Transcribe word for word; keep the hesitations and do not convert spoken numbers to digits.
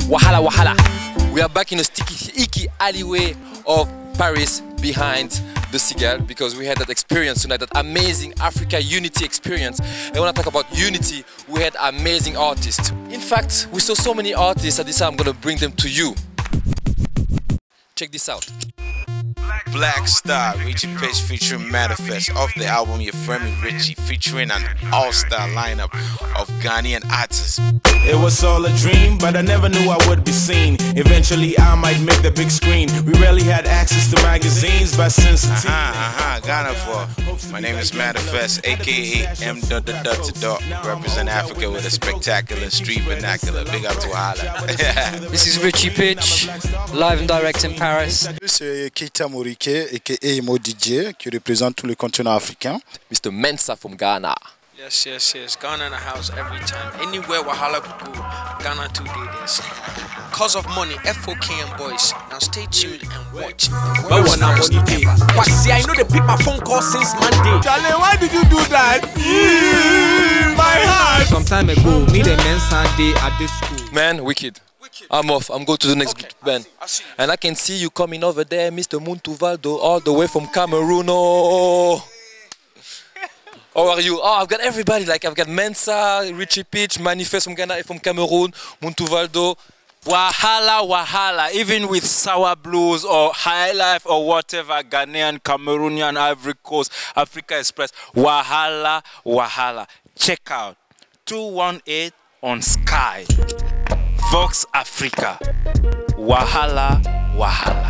Wahala Wahala. We are back in a sticky, icky alleyway of Paris behind the Seagull because we had that experience tonight, that amazing Africa Unity experience. And when I talk about unity, we had amazing artists. In fact, we saw so many artists, and this time I'm going to bring them to you. Check this out. Black Star, Richie Pitch featuring Manifest, off the album Your Friend Richie, featuring an all-star lineup of Ghanaian artists. It was all a dream, but I never knew I would be seen. Eventually I might make the big screen. We rarely had access to magazines, but since uh-huh, uh-huh, Ghana for. My name is Manifest, aka M dot dot dot dot. Represent Africa with a spectacular street vernacular. Big up to Hala. This is Richie Pitch, live and direct in Paris. C'est Keita Morike, aka Emo D J, qui représente tout le continent africain. Mister Mensa from Ghana. Yes, yes, yes. Ghana in the house every time. Anywhere Wahala could go, Ghana too did this. Cause of money, F O K M boys. Now stay tuned and watch. Well, one hour money. But see, I know they pick my phone call since Monday. Charlie, why did you do that? My heart. Some time ago, me and Mensa day at this school. Man, wicked. I'm off. I'm going to the next Okay, band. I see, I see. And I can see you coming over there, Mister Muntuvaldo, all the way from Cameroon. Oh. How are you? Oh, I've got everybody. Like, I've got Mensa, Richie Pitch, Manifest from Ghana, from Cameroon, Muntuvaldo. Wahala, wahala. Even with Sour Blues or High Life or whatever, Ghanaian, Cameroonian, Ivory Coast, Africa Express. Wahala, wahala. Check out two one eight on Sky. Vox Africa. Wahala, wahala.